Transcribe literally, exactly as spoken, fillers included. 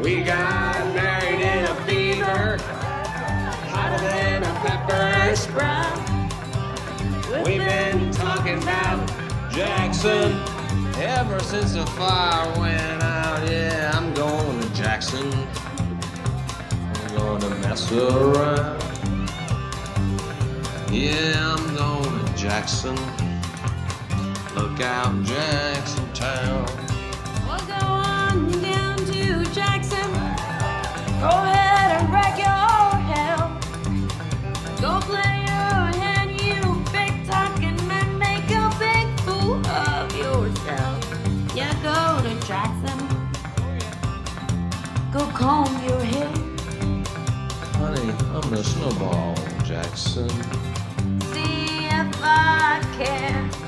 We got married in a fever, hotter than a pepper sprout. We've been talking about Jackson ever since the fire went out. Yeah, I'm going to Jackson. I'm going to mess around. Yeah, I'm going to Jackson. Look out, Jackson Town. We'll go on down to Jackson. Go ahead and wreck your hell. Go play your hand, you big talking man. Make a big fool of yourself. Yeah, go to Jackson. Go comb your hair. Honey, I'm a snowball, Jackson. See if I care.